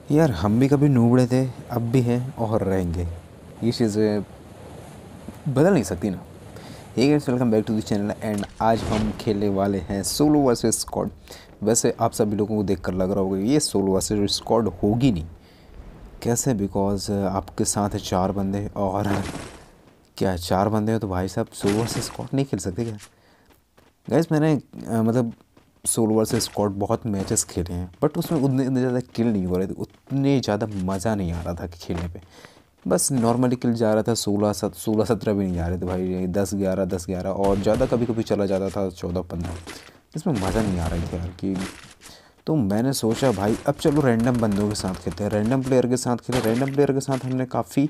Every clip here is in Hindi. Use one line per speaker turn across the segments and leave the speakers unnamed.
यार हम भी कभी नूबड़े थे, अब भी हैं और रहेंगे। ये चीज़ें बदल नहीं सकती ना। Hey guys, welcome back to the channel and आज हम खेलने वाले हैं सोलो वर्सेस स्क्वाड। वैसे आप सभी लोगों को देखकर लग रहा होगा ये सोलो वर्सेस स्क्वाड होगी नहीं। कैसे? बिकॉज आपके साथ है 4 बंदे और क्या 4 बंदे हो तो भाई साहब सोलो वर्सेस स्क्वाड नहीं खेल सकते क्या? गाइस मैंने मतलब सोलो वर्सेस स्क्वाड बहुत मैचेस खेले हैं, बट उसमें उतने ज़्यादा किल नहीं हो रहे थे, उतने ज़्यादा मज़ा नहीं आ रहा था खेलने पे। बस नॉर्मली किल जा रहा था, 16-17 भी नहीं जा रहे थे भाई, 10-11 और ज़्यादा कभी कभी चला जाता था 14-15। इसमें मज़ा नहीं आ रहा था यार कि। तो मैंने सोचा भाई अब चलो रैंडम बंदों के साथ खेलते हैं, रैंडम प्लेयर के साथ खेले। रैंडम प्लेयर के साथ हमने काफ़ी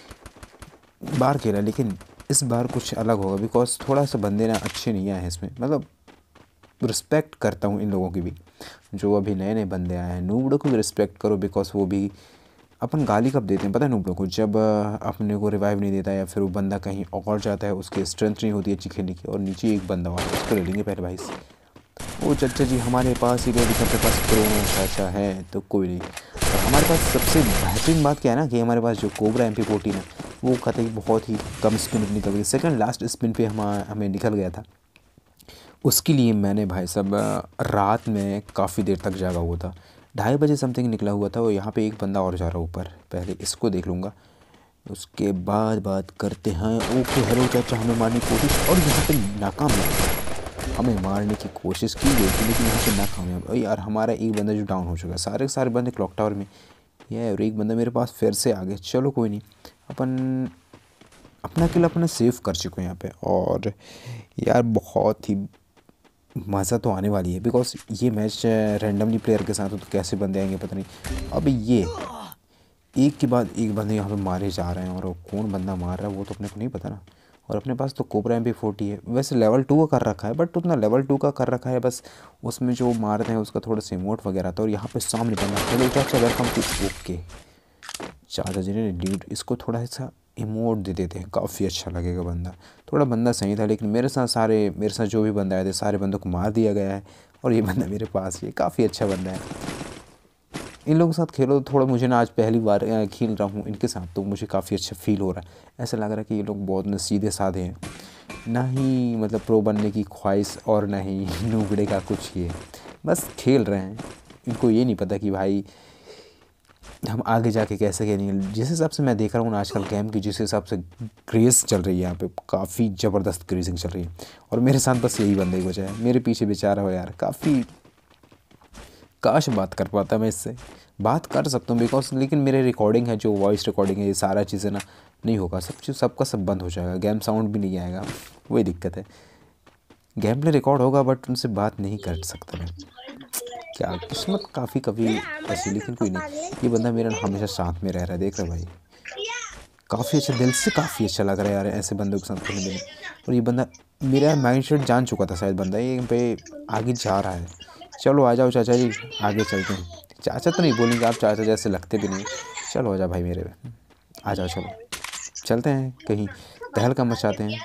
बार खेला, लेकिन इस बार कुछ अलग होगा बिकॉज थोड़ा सा बंदे ना अच्छे नहीं आए हैं इसमें। मतलब रिस्पेक्ट करता हूँ इन लोगों की भी, जो अभी नए नए बंदे आए हैं। नूबड़ों को भी रिस्पेक्ट करो बिकॉज वो भी अपन गाली कब देते हैं पता है नूबड़ों को? जब अपने को रिवाइव नहीं देता या फिर वो बंदा कहीं और जाता है, उसकी स्ट्रेंथ नहीं होती अच्छी खेलने की, और नीचे एक बंदा और उसको ले लेंगे पहले भाई से। वो चाचा जी हमारे पास ही लेडी सबके पास प्रो चाचा है तो कोई नहीं। और हमारे पास सबसे बेहतरीन बात क्या है ना कि हमारे पास जो कोबरा MP14 है वो कतई बहुत ही कम स्पिन निकल गई, सेकंड लास्ट स्पिन पे हमें निकल गया था। उसके लिए मैंने भाई साहब रात में काफ़ी देर तक जागा हुआ था, 2:30 बजे समथिंग निकला हुआ था। और यहाँ पे एक बंदा और जा रहा है ऊपर, पहले इसको देख लूँगा उसके बाद बात करते हैं। ओके हेलो चाचा, हमें मारने की कोशिश और यहाँ पे नाकाम है। हमें मारने की कोशिश की गई थी लेकिन यहाँ पे नाकामयाब। और यार हमारा एक बंदा जो डाउन हो चुका है, सारे के सारे बंदे क्लॉक टावर में। ये और एक बंदा मेरे पास फिर से आ गया। चलो कोई नहीं, अपन अपना किल अपने सेव कर चुके हैं यहाँ पे। और यार बहुत ही मज़ा तो आने वाली है बिकॉज ये मैच रैंडमली प्लेयर के साथ हो तो कैसे बंदे आएंगे पता नहीं। अब ये एक के बाद एक बंदे यहाँ पे मारे जा रहे हैं और कौन बंदा मार रहा है वो तो अपने को नहीं पता ना। और अपने पास तो कोबरा MP40 है, वैसे लेवल 2 का कर रखा है, बट उतना लेवल 2 का कर रखा है बस उसमें जो मारते हैं उसका थोड़ा सा इमोट वगैरह था। और यहाँ पे सामने बंदा, हेलो चाचा वेलकम टू। ओके चाचा जी ने लीड, इसको थोड़ा सा इमोट दे देते हैं, काफ़ी अच्छा लगेगा। बंदा थोड़ा बंदा सही था लेकिन मेरे साथ जो भी बंदा आए थे सारे बंदों को मार दिया गया है। और ये बंदा मेरे पास, ये काफ़ी अच्छा बंदा है। इन लोगों के साथ खेलो तो थोड़ा मुझे ना, आज पहली बार खेल रहा हूँ इनके साथ तो मुझे काफ़ी अच्छा फील हो रहा है। ऐसा लग रहा है कि ये लोग बहुत न सीधे साधे हैं, ना ही मतलब प्रो बनने की ख्वाहिश और ना ही नूबड़े का कुछ ये, बस खेल रहे हैं। इनको ये नहीं पता कि भाई हम आगे जाके कैसे खेलेंगे। जिस हिसाब से मैं देख रहा हूँ ना आजकल गेम की, जिस हिसाब से क्रेज़ चल रही है यहाँ पे, काफ़ी ज़बरदस्त क्रेजिंग चल रही है। और मेरे साथ बस यही बंदे ही बचा है, मेरे पीछे बेचारा हो यार। काफ़ी काश बात कर पाता मैं इससे, बात कर सकता हूँ बिकॉज, लेकिन मेरे रिकॉर्डिंग है जो वॉइस रिकॉर्डिंग है, ये सारा चीज़ें ना नहीं होगा, सब चीज़ सबका सब बंद हो जाएगा, गेम साउंड भी नहीं आएगा, वही दिक्कत है। गेम प्ले रिकॉर्ड होगा बट उनसे बात नहीं कर सकता मैं। क्या किस्मत काफ़ी कभी ऐसी, लेकिन कोई नहीं। ये बंदा मेरा हमेशा साथ में रह रहा है, देख रहे भाई, काफ़ी अच्छा, दिल से काफ़ी अच्छा लग रहा है यार ऐसे बंदों के साथ खेलने में। और ये बंदा मेरा माइंड सेट जान चुका था शायद, बंदा ये पे आगे जा रहा है। चलो आ जाओ चाचा जी, आगे चलते हैं। चाचा तो नहीं बोलेंगे, आप चाचा जैसे लगते भी नहीं। चलो आ जाओ भाई मेरे, आ जाओ, चलो चलते हैं कहीं तहलका मचाते हैं।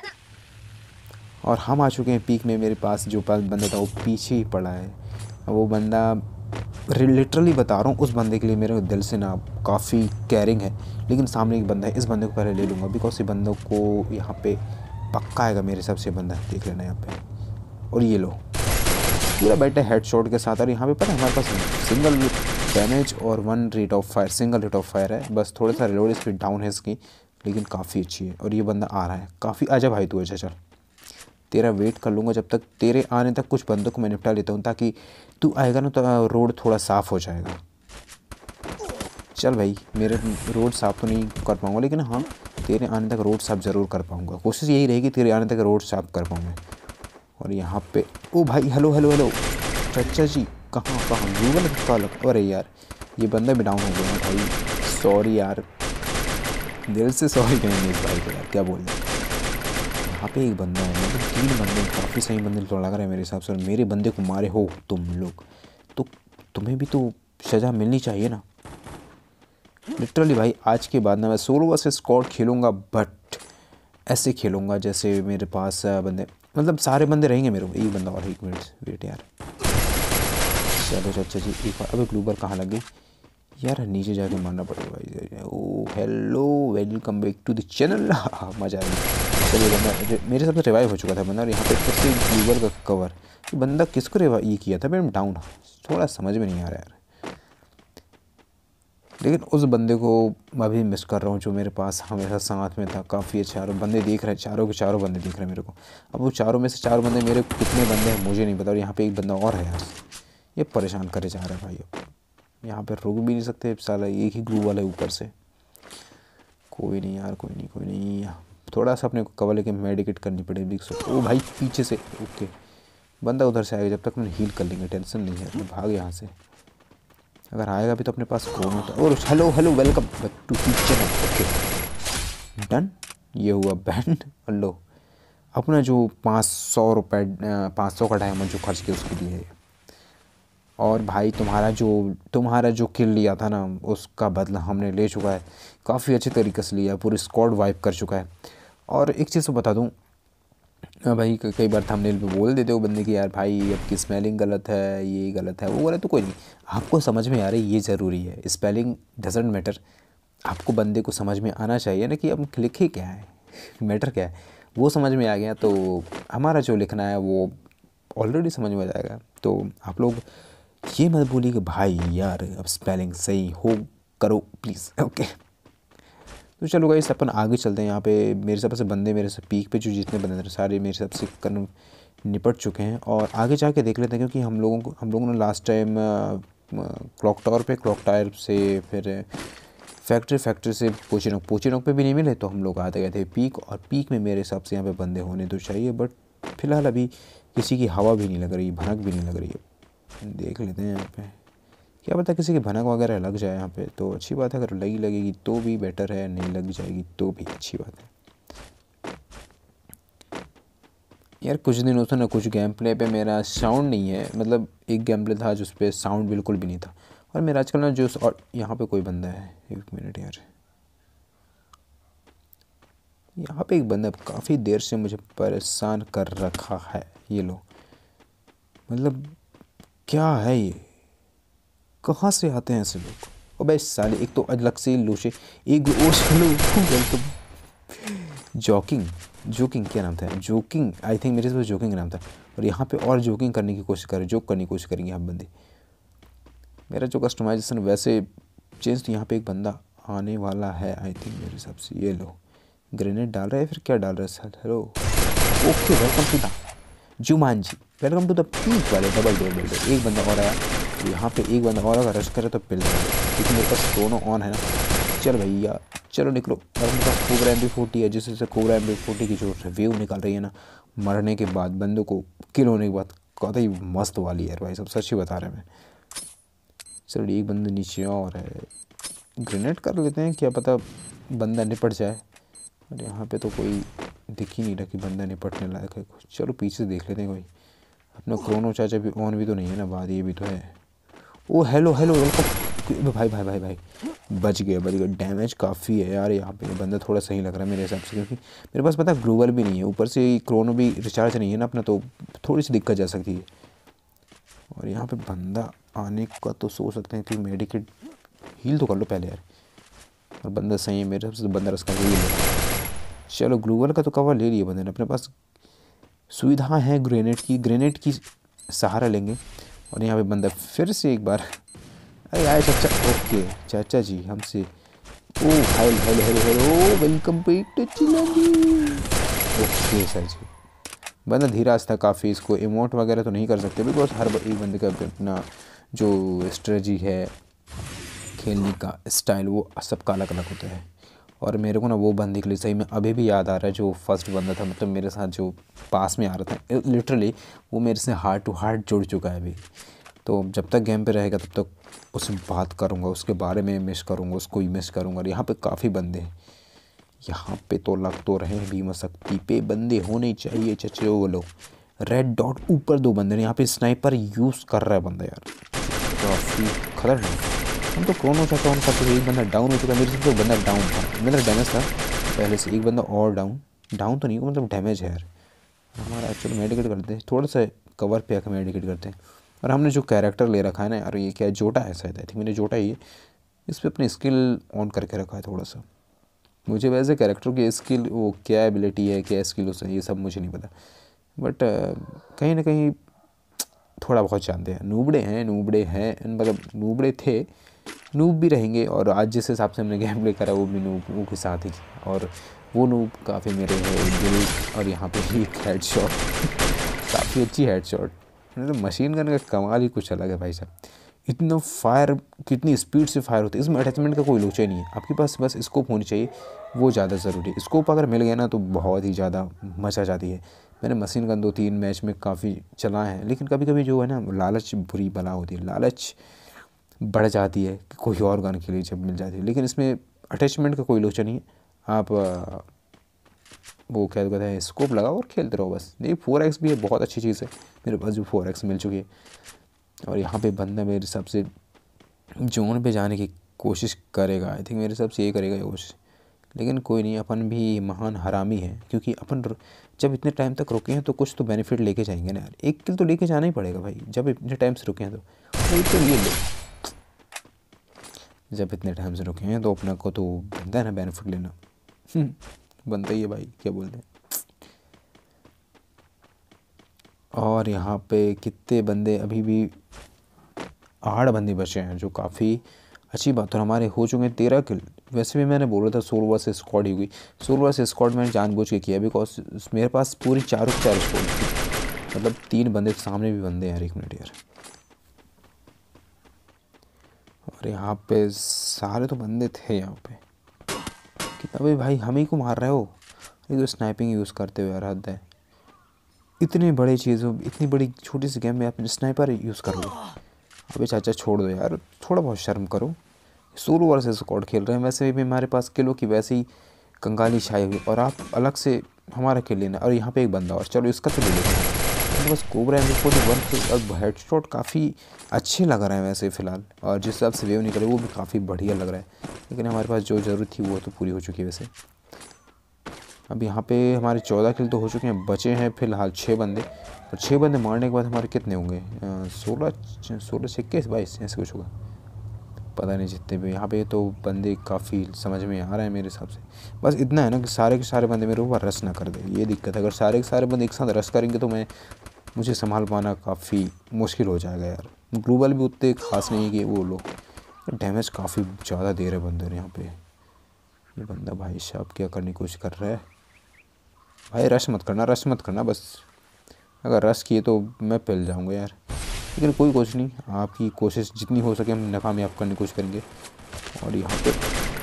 और हम आ चुके हैं पीक में। मेरे पास जो बंदा था वो पीछे ही पड़ा है। वो बंदा लिटरली बता रहा हूँ, उस बंदे के लिए मेरे दिल से ना काफ़ी केयरिंग है। लेकिन सामने एक बंदा है, इस बंदे को पहले ले लूँगा बिकॉज ये बंदों को यहाँ पे पक्का आएगा मेरे हिसाब से बंदा, देख लेना यहाँ पे। और ये लो पूरा बैठा हेडशॉट के साथ। और यहाँ पे पता है हमारे पास सिंगल डैमेज और 1 rate of fire, single rate of fire है, बस थोड़ा सा रिलोड स्पीड डाउन है इसकी, लेकिन काफ़ी अच्छी है। और ये बंदा आ रहा है काफ़ी, आजा भाई तू, अच्छा चल, तेरा वेट कर लूँगा जब तक तेरे आने तक कुछ बंदों को मैं निपटा लेता हूँ, ताकि तू आएगा ना तो रोड थोड़ा साफ़ हो जाएगा। चल भाई, मेरे रोड साफ़ तो नहीं कर पाऊँगा लेकिन हाँ तेरे आने तक रोड साफ़ ज़रूर कर पाऊँगा, कोशिश यही रहेगी तेरे आने तक रोड साफ़ कर पाऊँ मैं। और यहाँ पे ओ भाई, हेलो हेलो हेलो चाचा जी, कहाँ कहाँ गूगल का लग। अरे यार ये बंदा भी डाउन हो गया है भाई, सॉरी यार, दिल से सॉरी कहेंगे इस भाई को यार, क्या बोल रहे। यहाँ पे एक बंदा है, मतलब 3 बंदे, काफ़ी सही बंदे तो लग रहा है मेरे हिसाब से। और मेरे बंदे को मारे हो तुम लोग तो तुम्हें भी तो सज़ा मिलनी चाहिए ना। लिटरली भाई आज के बाद ना मैं सोलो वर्सेस स्क्वाड खेलूँगा, बट ऐसे खेलूँगा जैसे मेरे पास बंदे, मतलब सारे बंदे रहेंगे मेरे को। एक बंदा और, 1 मिनट वेट यार। चलो चाचा जी एक बार, अबे ग्लूबर कहाँ लग गई? यार नीचे जाके मारना पड़ेगा भाई। Oh hello, welcome back to the channel. मज़ा आ गया। चलिए बंदा मेरे साथ रिवाइव हो चुका था बंदा, और यहाँ पे फिर से गूगल का कवर। तो बंदा किसको रिवाइव ये किया था मैम? डाउन, थोड़ा समझ में नहीं आ रहा यार। लेकिन उस बंदे को मैं अभी मिस कर रहा हूँ जो मेरे पास हमेशा साथ में था। काफ़ी अच्छा, चारों बंदे दिख रहे हैं, चारों के चारों बंदे दिख रहे हैं मेरे को। अब वो चारों में से चार बंदे मेरे कितने बंदे हैं मुझे नहीं पता। और यहाँ पे एक बंदा और है यार, ये परेशान करे जा रहा है भाई। अब यहाँ पे रुक भी नहीं सकते साला, एक ही ग्लू वाला है ऊपर से। कोई नहीं यार, कोई नहीं, कोई नहीं। थोड़ा सा अपने को कवर लेके मेडिकेट करनी पड़ेगी। ओ भाई पीछे से, ओके बंदा उधर से आएगा, जब तक मैं हील कर लेंगे, टेंशन नहीं है। मैं भाग यहाँ से, अगर आएगा भी तो अपने पास क्रोनो था। और hello hello, welcome to kitchen. Okay done, ये हुआ बैंड। लो अपना जो 500 रुपये 500 का डायमंड जो खर्च किया उसके लिए। और भाई तुम्हारा जो किल लिया था ना, उसका बदला हमने ले चुका है। काफ़ी अच्छे तरीके से लिया, पूरी स्क्वाड वाइप कर चुका है। और एक चीज़ तो बता दूँ भाई, कई बार थंबनेल पे बोल देते हो बंदे की यार भाई आपकी स्पेलिंग गलत है, ये गलत है, वो गलत। तो कोई नहीं, आपको समझ में आ रही है ये ज़रूरी है। स्पेलिंग डजेंट मैटर, आपको बंदे को समझ में आना चाहिए ना कि अब लिखे क्या है, मैटर क्या है। वो समझ में आ गया तो हमारा जो लिखना है वो ऑलरेडी समझ में आ जाएगा। तो आप लोग ये मत बोलिए कि भाई यार अब स्पेलिंग सही हो करो प्लीज़। ओके तो चलो गाइस अपन आगे चलते हैं। यहाँ पे मेरे हिसाब से बंदे, मेरे से पीक पे जो जितने बंदे थे सारे मेरे हिसाब से कर निपट चुके हैं। और आगे जाके देख लेते हैं, क्योंकि हम लोगों ने लास्ट टाइम क्लॉक टावर से फिर फैक्ट्री से पोचीनोक पे भी नहीं मिले, तो हम लोग आते गए थे पीक। और पीक में मेरे हिसाब से यहाँ पे बंदे होने तो चाहिए, बट फिलहाल अभी किसी की हवा भी नहीं लग रही, भनक भी नहीं लग रही है। देख लेते हैं यहाँ पे, क्या पता किसी की भनक वगैरह लग जाए यहाँ पे तो अच्छी बात है। अगर लगेगी तो भी बेटर है, नहीं लग जाएगी तो भी अच्छी बात है। यार कुछ दिनों से ना कुछ गेम प्ले पे मेरा साउंड नहीं है, मतलब एक गेम प्ले था जिस पे साउंड बिल्कुल भी नहीं था। और मेरा आजकल ना जो और यहाँ पे कोई बंदा है, एक मिनट यार, यहाँ पे एक बंदा काफ़ी देर से मुझे परेशान कर रखा है। ये लो, मतलब क्या है ये, कहाँ से आते हैं ऐसे लोग। और भाई साले एक तो अलग से लोशे, एक वेलकम जोकिंग क्या नाम था, जोकिंग आई थिंक, मेरे से जोकिंग नाम था। और यहाँ पे और जोकिंग करने की कोशिश करें, जोक करने की कोशिश करेंगे आप बंदे। मेरा जो कस्टमाइजेशन वैसे चेंज, तो यहाँ पे एक बंदा आने वाला है आई थिंक मेरे हिसाब से। ये लो ग्रेनेड डाल रहा है, फिर क्या डाल रहा है sir. Hello okay, welcome to the Jumanji, welcome to the peak वाले डबल डोर बिल्डर। एक बंदा और आया, तो यहाँ पे एक बंदा और अगर रश करे तो पिल जाएगा, क्योंकि मेरे पास दोनों ऑन है ना। चल भैया चलो निकलो। और मेरे पास कोबरा MP40 है, जिससे कोबरा MP40 की जो रिव्यू निकल रही है ना मरने के बाद, बंदों को किल होने के बाद, कतई मस्त वाली है भाई, सब सच ही बता रहे हैं मैं। चलो एक बंदा नीचे और है, ग्रेनेड कर लेते हैं, क्या पता बंदा निपट जाए। और यहाँ पे तो कोई दिख ही नहीं रहा कि बंदा निपटने लायक है। चलो पीछे से देख लेते हैं, कोई अपना क्रोनो चाचा भी ऑन भी तो नहीं है ना, बात ये भी तो है। ओ हेलो हेलो वेलकम भाई भाई भाई भाई, बच गया। डैमेज काफ़ी है यार यहाँ पे, बंदा थोड़ा सही लग रहा है मेरे हिसाब से, क्योंकि मेरे पास पता है ग्लोबल भी नहीं है, ऊपर से क्रोनो भी रिचार्ज नहीं है ना अपना, तो थोड़ी सी दिक्कत जा सकती है। और यहाँ पे बंदा आने का तो सोच सकते हैं कि मेडिकेट हील तो कर लो पहले यार। और बंदा सही है मेरे हिसाब से, बंदा रस का हील है। चलो ग्लोबल का तो कवर ले लिया बंदे ने, अपने पास सुविधा है ग्रेनेड की सहारा लेंगे। और यहाँ पे बंदा फिर से एक बार, अरे आए चाचा, ओके चाचा जी हमसे। Oh hello hello hello hello, welcome back to channel. Okay sir जी, बंदा धीराज था काफ़ी, इसको इमोट वगैरह तो नहीं कर सकते, बिकॉज हर एक बंदे का अपना जो स्ट्रेटजी है, खेलने का स्टाइल, वो सबका अलग अलग होता है। और मेरे को ना वो बंदे के लिए सही में अभी भी याद आ रहा है, जो फर्स्ट बंदा था, मतलब मेरे साथ जो पास में आ रहा था, लिटरली वो मेरे से हार्ट टू हार्ट जुड़ चुका है अभी। तो जब तक गेम पे रहेगा तब तक उससे बात करूँगा, उसके बारे में मिस करूँगा, उसको ही मिस करूँगा। और यहाँ पे काफ़ी बंदे हैं, यहाँ पे तो लग तो रहे हैं भीमा शक्ति पे बंदे होने चाहिए चचे। वो लोग रेड डॉट ऊपर दो बंदे हैं, यहाँ पे स्नाइपर यूज़ कर रहा है बंदा यार, काफ़ी खतरनाक। हम तो क्रोनो चाचा ऑन करते थे, एक बंदा डाउन हो चुका है, मेरे से तो बंदा डाउन था, मेरा डैमेज था पहले से। एक बंदा और डाउन तो नहीं, मतलब डैमेज है यार हमारा। एक्चुअली मेडिकेट करते हैं, थोड़ा सा कवर पे आकर मेडिकेट करते हैं। और हमने जो कैरेक्टर ले रखा है ना यार, ये क्या है, जोटा है शायद, आई थिंक मैंने जोटा ही है। इस पर अपनी स्किल ऑन करके रखा है थोड़ा सा। मुझे वैसे कैरेक्टर की स्किल, वो क्या एबिलिटी है, क्या स्किल है, ये सब मुझे नहीं पता, बट कहीं ना कहीं थोड़ा बहुत जानते हैं। नूबड़े हैं मतलब नूबड़े थे, नूब भी रहेंगे, और आज जिस हिसाब से हमने गेम प्ले करा वो भी नूब के साथ ही, और वो नूब काफ़ी मेरे है दिल। और यहाँ पे एक हेड शॉट काफ़ी अच्छी हेड शॉट, मतलब मशीन गन का कमाल ही कुछ अलग है भाई साहब। इतना फायर, कितनी स्पीड से फायर होती है। इसमें अटैचमेंट का कोई लोचा ही नहीं है, आपके पास बस स्कोप होनी चाहिए, वो ज़्यादा ज़रूरी है। स्कोप अगर मिल गया ना तो बहुत ही ज़्यादा मचा जाती है। मैंने मशीन गन 2-3 मैच में काफ़ी चलाए हैं, लेकिन कभी कभी जो है ना लालच बुरी बला होती है, लालच बढ़ जाती है कि कोई और गन के लिए जब मिल जाती है। लेकिन इसमें अटैचमेंट का कोई लोचा नहीं है, आप वो क्या कहते हैं स्कोप लगाओ और खेलते रहो बस। नहीं 4x भी है, बहुत अच्छी चीज़ है, मेरे पास भी 4x मिल चुकी है। और यहाँ पे बंदा मेरे हिसाब से जोन पे जाने की कोशिश करेगा, आई थिंक मेरे हिसाब से ये करेगा ये कोशिश। लेकिन कोई नहीं, अपन भी महान हरामी है, क्योंकि अपन जब इतने टाइम तक रुके हैं तो कुछ तो बेनिफिट लेके जाएंगे ना यार। एक किल तो लेके जाना ही पड़ेगा भाई, जब इतने टाइम से रुके हैं तो एक तो ये ले, जब इतने टाइम से रुके हैं तो अपना को तो बनता है ना बेनिफिट लेना। बनता ही है भाई, क्या बोलते हैं। और यहाँ पे कितने बंदे, अभी भी 8 बंदे बचे हैं, जो काफ़ी अच्छी बात। और हमारे हो चुके हैं 13 किल। वैसे भी मैंने बोला था सोलो वर्सेस स्क्वाड ही हुई, सोलो वर्सेस स्क्वाड मैंने जानबूझ के किया, बिकॉज मेरे पास पूरी 4 स्क्वाड थी, मतलब 3 बंदे, सामने भी बंदे यार। 1 मिनट यार, और यहाँ पे सारे तो बंदे थे यहाँ पे। कितना भाई हम ही को मार रहे हो, ये तो स्नाइपिंग यूज़ करते हुए यार, हद है। इतनी बड़ी चीज़ों, इतनी बड़ी छोटी सी गेम में आप स्नाइपर यूज़ करोगे? अबे चाचा छोड़ दो यार, थोड़ा बहुत शर्म करो। सोलो वर्सेस स्क्वाड खेल रहे हैं, वैसे भी हमारे पास किलो की वैसे ही कंगाली छाई हुई, और आप अलग से हमारा किल लेना। और यहाँ पे एक बंदा और, चलो इसका तो ले लेंगे। बस कोबरा M41 अब हेड शॉट काफ़ी अच्छे लग रहे हैं वैसे फ़िलहाल, और जिस हिसाब से वेव निकले वो भी काफ़ी बढ़िया लग रहा है। लेकिन हमारे पास जो ज़रूरत थी वो तो पूरी हो चुकी है वैसे। अब यहाँ पे हमारे 14 किल तो हो चुके हैं, बचे हैं फ़िलहाल 6 बंदे। और 6 बंदे मारने के बाद हमारे कितने होंगे, 16 से 21 22 ऐसे कुछ होगा, पता नहीं जितने भी। यहाँ पे तो बंदे काफ़ी समझ में आ रहे हैं मेरे हिसाब से। बस इतना है ना कि सारे के सारे बंदे मेरे ऊपर रश ना कर दे, ये दिक्कत है। अगर सारे के सारे बंदे एक साथ रश करेंगे तो मुझे संभाल पाना काफ़ी मुश्किल हो जाएगा यार। ग्लोबल भी उतने खास नहीं है कि वो लोग डैमेज काफ़ी ज़्यादा दे रहे बंदे यहाँ पे। ये बंदा भाई साहब क्या करने की कोशिश कर रहा है? भाई रश मत करना बस। अगर रश किए तो मैं पिल जाऊँगा यार, लेकिन कोई कोशिश नहीं, आपकी कोशिश जितनी हो सके हम नाकामयाब करने की कोशिश करेंगे। और यहाँ पे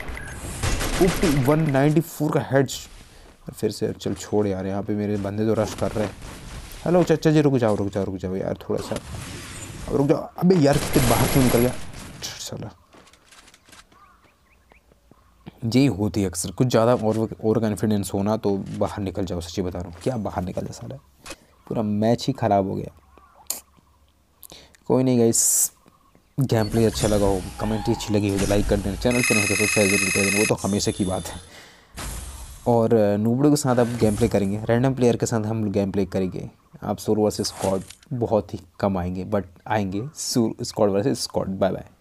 194 का हेड, फिर से चल छोड़ यार, यहाँ पे मेरे बंदे तो रश कर रहे हैं। हेलो चाचा जी, रुक जाओ यार थोड़ा सा, अब रुक जाओ। अबे यार कितने बाहर क्यों निकल गया साला। यही होती है अक्सर, कुछ ज़्यादा और कॉन्फिडेंस होना तो बाहर निकल जाओ। सच्ची बता रहा हूँ, क्या बाहर निकल जाए साला, पूरा मैच ही ख़राब हो गया। कोई नहीं गाइस, गेम प्ले अच्छा लगा हो, कमेंट अच्छी लगी हो तो लाइक कर देना, चैनल पर नहीं तो सब्सक्राइब जरूर कर देना, वो तो हमेशा की बात है। और नूबड़ों के साथ अब गेम प्ले करेंगे, रैंडम प्लेयर के साथ हम गेम प्ले करेंगे। आप सोलो वर्सेस स्क्वाड बहुत ही कम आएंगे, बट आएंगे squad versus squad. Bye bye.